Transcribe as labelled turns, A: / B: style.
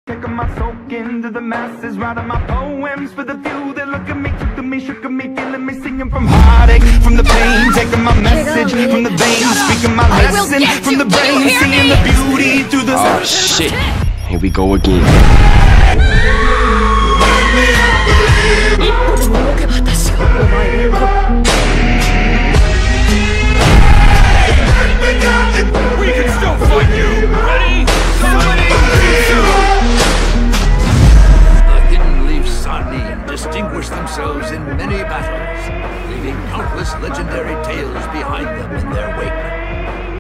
A: Taking my soak into the masses, writing my poems for the few that look at me, took to me, shook at me, feeling me, singing from heartache, from the pain, taking my message from the veins, speaking my lesson from the brain, seeing the beauty through the...
B: Oh shit, here we go again.